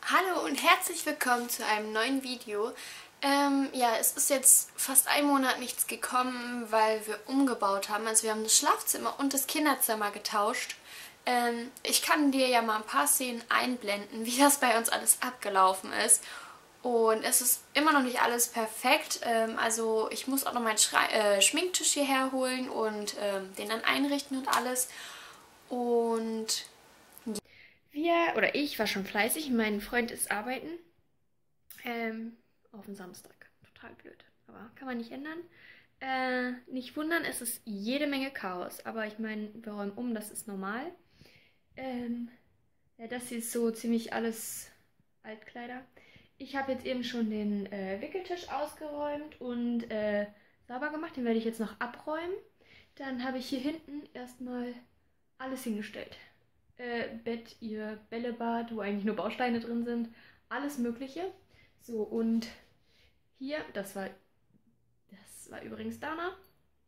Hallo und herzlich willkommen zu einem neuen Video. Ja, es ist jetzt fast ein Monat nichts gekommen, weil wir umgebaut haben. Also wir haben das Schlafzimmer und das Kinderzimmer getauscht. Ich kann dir ja mal ein paar Szenen einblenden, wie das bei uns alles abgelaufen ist. Und es ist immer noch nicht alles perfekt. Also ich muss auch noch meinen Schminktisch hierher holen und den dann einrichten und alles. Und ich war schon fleißig, mein Freund ist arbeiten. Auf den Samstag. Total blöd. Aber kann man nicht ändern. Nicht wundern, es ist jede Menge Chaos. Aber ich meine, wir räumen um, das ist normal. Ja, das hier ist so ziemlich alles Altkleider. Ich habe jetzt eben schon den Wickeltisch ausgeräumt und sauber gemacht. Den werde ich jetzt noch abräumen. Dann habe ich hier hinten erstmal alles hingestellt. Bett, ihr Bällebad, wo eigentlich nur Bausteine drin sind. Alles Mögliche. So, und hier, das war übrigens Dana.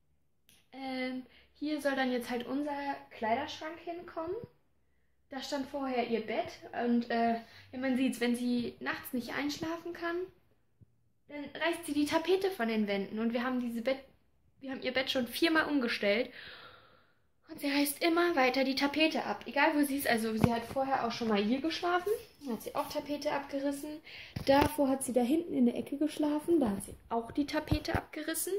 Hier soll dann jetzt halt unser Kleiderschrank hinkommen. Da stand vorher ihr Bett. Und ja, man sieht's, wenn sie nachts nicht einschlafen kann, dann reißt sie die Tapete von den Wänden. Und wir haben ihr Bett schon 4-mal umgestellt. Und sie reißt immer weiter die Tapete ab. Egal wo sie ist. Also sie hat vorher auch schon mal hier geschlafen. Da hat sie auch Tapete abgerissen. Davor hat sie da hinten in der Ecke geschlafen. Da hat sie auch die Tapete abgerissen.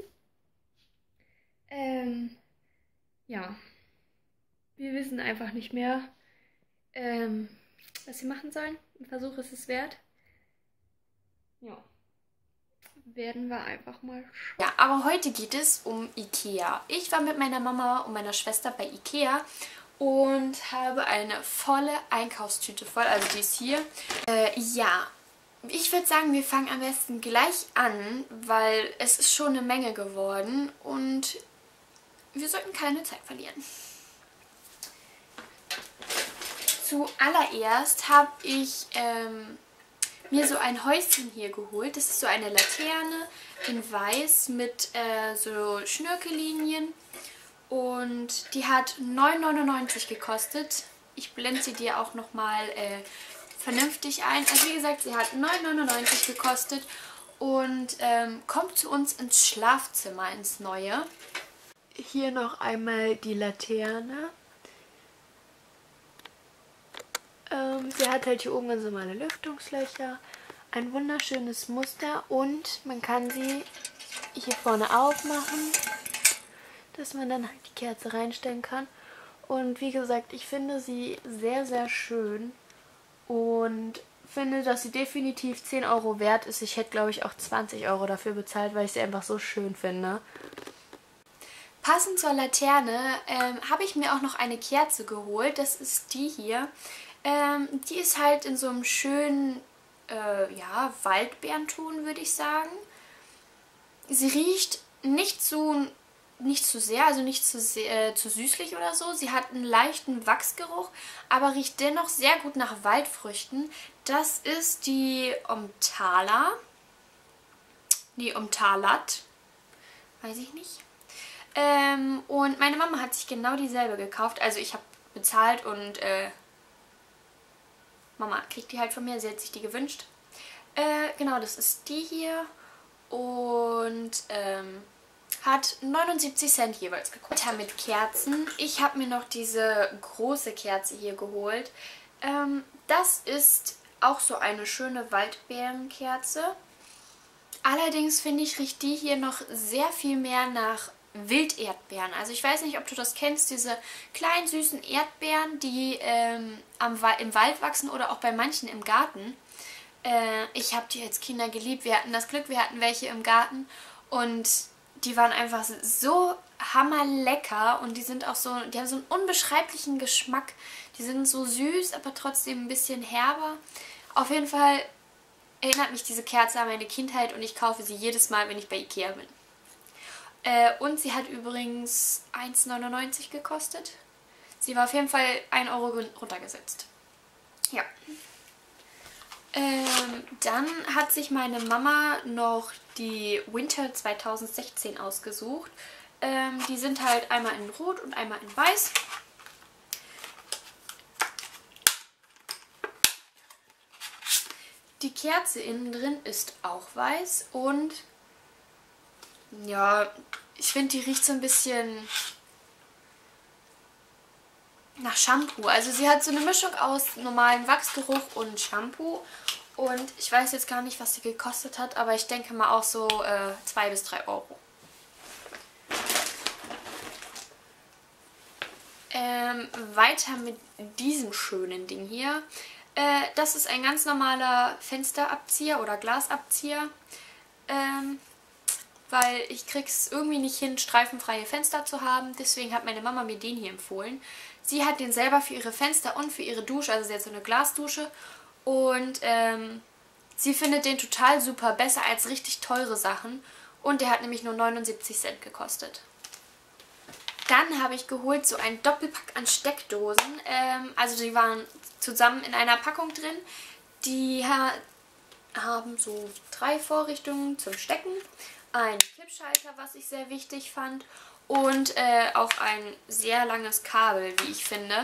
Ja. Wir wissen einfach nicht mehr, was wir machen sollen. Ein Versuch ist es wert. Ja. Werden wir einfach mal schauen. Ja, aber heute geht es um Ikea. Ich war mit meiner Mama und meiner Schwester bei Ikea und habe eine volle Einkaufstüte voll. Also die ist hier. Ja, ich würde sagen, wir fangen am besten gleich an, weil es ist schon eine Menge geworden und wir sollten keine Zeit verlieren. Zuallererst habe ich mir so ein Häuschen hier geholt. Das ist so eine Laterne in weiß mit so Schnörkellinien. Und die hat 9,99 € gekostet. Ich blende sie dir auch nochmal vernünftig ein. Also wie gesagt, sie hat 9,99 € gekostet und kommt zu uns ins Schlafzimmer, ins Neue. Hier noch einmal die Laterne. Sie hat halt hier oben ganz normale Lüftungslöcher, ein wunderschönes Muster und man kann sie hier vorne aufmachen, dass man dann halt die Kerze reinstellen kann. Und wie gesagt, ich finde sie sehr, sehr schön und finde, dass sie definitiv 10 € wert ist. Ich hätte, glaube ich, auch 20 € dafür bezahlt, weil ich sie einfach so schön finde. Passend zur Laterne habe ich mir auch noch eine Kerze geholt. Das ist die hier. Die ist halt in so einem schönen ja, Waldbeerenton, würde ich sagen. Sie riecht nicht zu sehr, also nicht zu süßlich oder so. Sie hat einen leichten Wachsgeruch, aber riecht dennoch sehr gut nach Waldfrüchten. Das ist die Omtala. Die Omtalat. Weiß ich nicht. Und meine Mama hat sich genau dieselbe gekauft. Also ich habe bezahlt und Mama kriegt die halt von mir. Sie hat sich die gewünscht. Genau, das ist die hier. Und hat 79 Cent jeweils gekostet. Mit Kerzen. Ich habe mir noch diese große Kerze hier geholt. Das ist auch so eine schöne Waldbeerenkerze. Allerdings finde ich, riecht die hier noch sehr viel mehr nach Wilderdbeeren. Also ich weiß nicht, ob du das kennst, diese kleinen süßen Erdbeeren, die im Wald wachsen oder auch bei manchen im Garten. Ich habe die als Kinder geliebt. Wir hatten das Glück, wir hatten welche im Garten und die waren einfach so hammerlecker und die sind auch so, die haben so einen unbeschreiblichen Geschmack. Die sind so süß, aber trotzdem ein bisschen herber. Auf jeden Fall erinnert mich diese Kerze an meine Kindheit und ich kaufe sie jedes Mal, wenn ich bei Ikea bin. Und sie hat übrigens 1,99 € gekostet. Sie war auf jeden Fall 1 € runtergesetzt. Ja. Dann hat sich meine Mama noch die Winter 2016 ausgesucht. Die sind halt einmal in Rot und einmal in Weiß. Die Kerze innen drin ist auch weiß und ja, ich finde, die riecht so ein bisschen nach Shampoo. Also sie hat so eine Mischung aus normalem Wachsgeruch und Shampoo. Und ich weiß jetzt gar nicht, was sie gekostet hat, aber ich denke mal auch so 2 bis 3 Euro. Weiter mit diesem schönen Ding hier. Das ist ein ganz normaler Fensterabzieher oder Glasabzieher. Weil ich krieg's irgendwie nicht hin, streifenfreie Fenster zu haben. Deswegen hat meine Mama mir den hier empfohlen. Sie hat den selber für ihre Fenster und für ihre Dusche, also sie hat so eine Glasdusche. Und sie findet den total super, besser als richtig teure Sachen. Und der hat nämlich nur 79 Cent gekostet. Dann habe ich geholt so ein Doppelpack an Steckdosen. Also die waren zusammen in einer Packung drin. Die haben so 3 Vorrichtungen zum Stecken. Ein Kippschalter, was ich sehr wichtig fand. Und auch ein sehr langes Kabel, wie ich finde.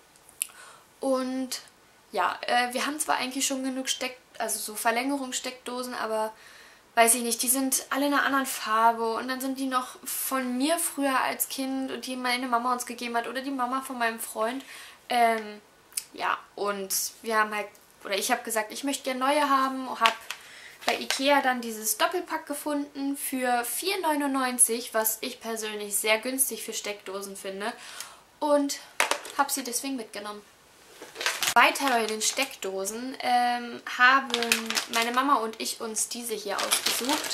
Und ja, wir haben zwar eigentlich schon genug also so Verlängerungssteckdosen, aber weiß ich nicht, die sind alle in einer anderen Farbe und dann sind die noch von mir früher als Kind und die meine Mama uns gegeben hat oder die Mama von meinem Freund. Ja, und wir haben halt, oder ich habe gesagt, ich möchte gerne neue haben, habe bei Ikea dann dieses Doppelpack gefunden für 4,99 €, was ich persönlich sehr günstig für Steckdosen finde und habe sie deswegen mitgenommen. Weiter bei den Steckdosen haben meine Mama und ich uns diese hier ausgesucht.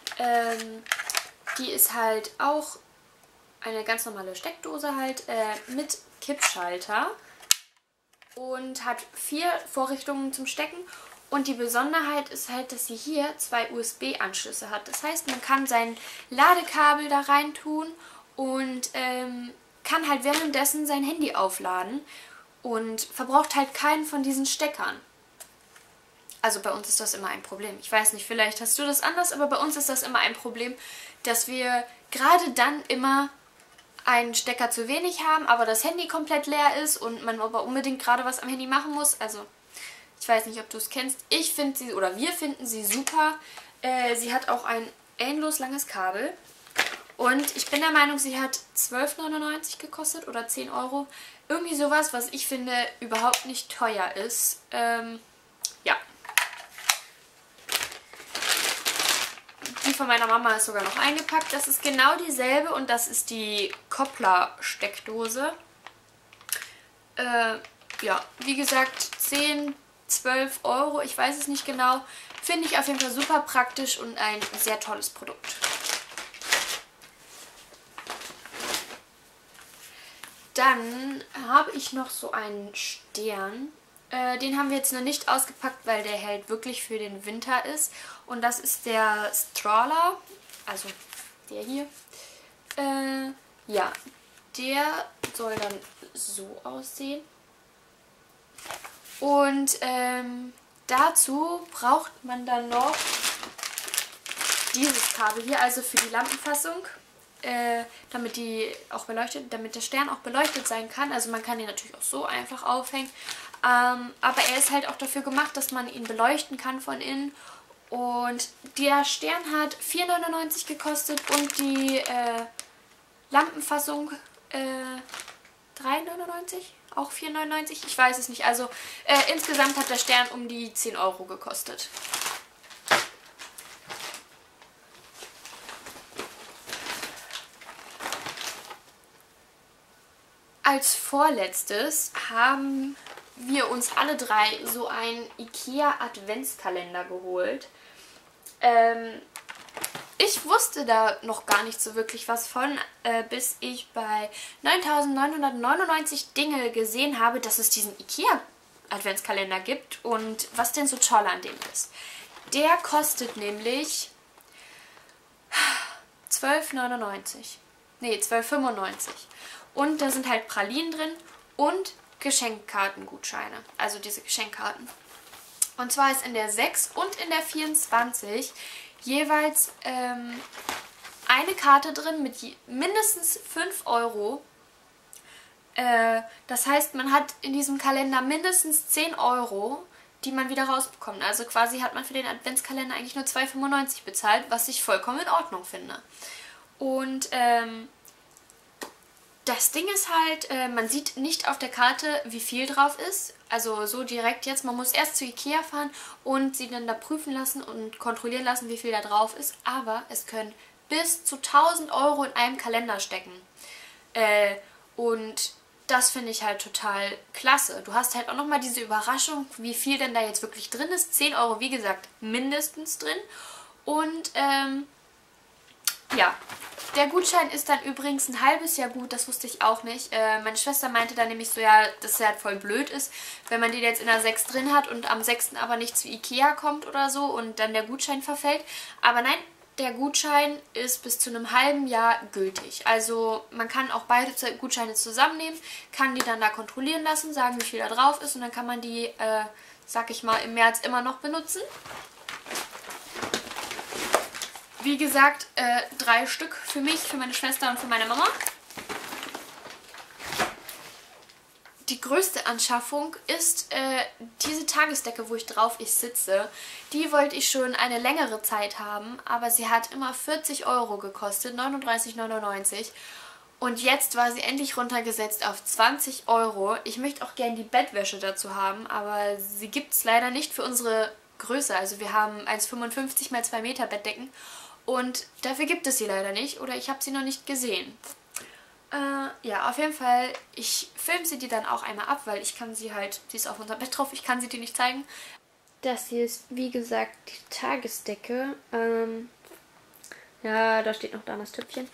Die ist halt auch eine ganz normale Steckdose halt mit Kippschalter und hat 4 Vorrichtungen zum Stecken. Und die Besonderheit ist halt, dass sie hier 2 USB-Anschlüsse hat. Das heißt, man kann sein Ladekabel da rein tun und kann halt währenddessen sein Handy aufladen. Und verbraucht halt keinen von diesen Steckern. Also bei uns ist das immer ein Problem. Ich weiß nicht, vielleicht hast du das anders, aber bei uns ist das immer ein Problem, dass wir gerade dann immer einen Stecker zu wenig haben, aber das Handy komplett leer ist und man aber unbedingt gerade was am Handy machen muss. Also ich weiß nicht, ob du es kennst. Ich finde sie, oder wir finden sie super. Sie hat auch ein endlos langes Kabel. Und ich bin der Meinung, sie hat 12,99 € gekostet oder 10 Euro. Irgendwie sowas, was ich finde überhaupt nicht teuer ist. Ja. Die von meiner Mama ist sogar noch eingepackt. Das ist genau dieselbe und das ist die Koppler-Steckdose. Ja, wie gesagt, 10, 12 Euro, ich weiß es nicht genau. Finde ich auf jeden Fall super praktisch und ein sehr tolles Produkt. Dann habe ich noch so einen Stern. Den haben wir jetzt noch nicht ausgepackt, weil der halt wirklich für den Winter ist. Und das ist der Strahler, also der hier. Ja, der soll dann so aussehen. Und dazu braucht man dann noch dieses Kabel hier, also für die Lampenfassung. Damit der Stern auch beleuchtet sein kann. Also man kann ihn natürlich auch so einfach aufhängen. Aber er ist halt auch dafür gemacht, dass man ihn beleuchten kann von innen. Und der Stern hat 4,99 € gekostet und die Lampenfassung 3,99 €? Auch 4,99 €? Ich weiß es nicht. Also insgesamt hat der Stern um die 10 Euro gekostet. Als vorletztes haben wir uns alle drei so einen Ikea Adventskalender geholt. Ich wusste da noch gar nicht so wirklich was von, bis ich bei 9.999 Dinge gesehen habe, dass es diesen Ikea Adventskalender gibt und was denn so toll an dem ist. Der kostet nämlich 12,99 €. Nee, 12,95 €. Und da sind halt Pralinen drin und Geschenkkartengutscheine. Also diese Geschenkkarten. Und zwar ist in der 6 und in der 24 jeweils eine Karte drin mit mindestens 5 Euro. Das heißt, man hat in diesem Kalender mindestens 10 Euro, die man wieder rausbekommt. Also quasi hat man für den Adventskalender eigentlich nur 2,95 bezahlt, was ich vollkommen in Ordnung finde. Und das Ding ist halt, man sieht nicht auf der Karte, wie viel drauf ist. Also so direkt jetzt. Man muss erst zu Ikea fahren und sie dann da prüfen lassen und kontrollieren lassen, wie viel da drauf ist. Aber es können bis zu 1.000 Euro in einem Kalender stecken. Und das finde ich halt total klasse. Du hast halt auch nochmal diese Überraschung, wie viel denn da jetzt wirklich drin ist. 10 Euro, wie gesagt, mindestens drin. Und ja, der Gutschein ist dann übrigens ein halbes Jahr gut, das wusste ich auch nicht. Meine Schwester meinte dann nämlich so, ja, dass es halt voll blöd ist, wenn man den jetzt in der 6 drin hat und am 6. aber nicht zu Ikea kommt oder so und dann der Gutschein verfällt. Aber nein, der Gutschein ist bis zu einem halben Jahr gültig. Also man kann auch beide Gutscheine zusammennehmen, kann die dann da kontrollieren lassen, sagen, wie viel da drauf ist und dann kann man die, sag ich mal, im März immer noch benutzen. Wie gesagt, 3 Stück für mich, für meine Schwester und für meine Mama. Die größte Anschaffung ist diese Tagesdecke, wo ich drauf sitze. Die wollte ich schon eine längere Zeit haben, aber sie hat immer 40 Euro gekostet, 39,99 €. Und jetzt war sie endlich runtergesetzt auf 20 Euro. Ich möchte auch gerne die Bettwäsche dazu haben, aber sie gibt es leider nicht für unsere Größe. Also wir haben 1,55 x 2 Meter Bettdecken. Und dafür gibt es sie leider nicht oder ich habe sie noch nicht gesehen. Ja, auf jeden Fall, ich filme sie dir dann auch einmal ab, weil ich kann sie halt, sie ist auf unserem Bett drauf, ich kann sie dir nicht zeigen. Das hier ist, wie gesagt, die Tagesdecke. Ja, da steht noch da das Töpfchen.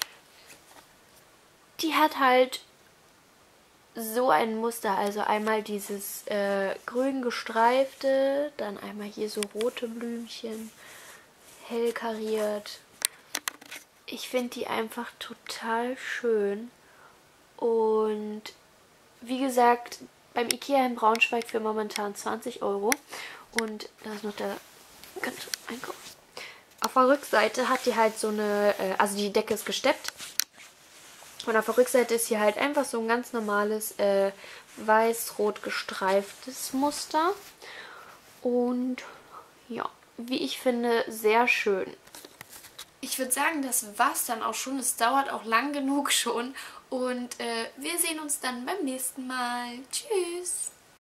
Die hat halt so ein Muster, also einmal dieses grün gestreifte, dann einmal hier so rote Blümchen, hell kariert. Ich finde die einfach total schön. Und wie gesagt, beim Ikea in Braunschweig für momentan 20 Euro. Und da ist noch der ganze Einkauf. Auf der Rückseite hat die halt so eine, also die Decke ist gesteppt. Und auf der Rückseite ist hier halt einfach so ein ganz normales weiß-rot gestreiftes Muster. Und ja, wie ich finde, sehr schön. Ich würde sagen, das war's dann auch schon. Es dauert auch lang genug schon. Und wir sehen uns dann beim nächsten Mal. Tschüss!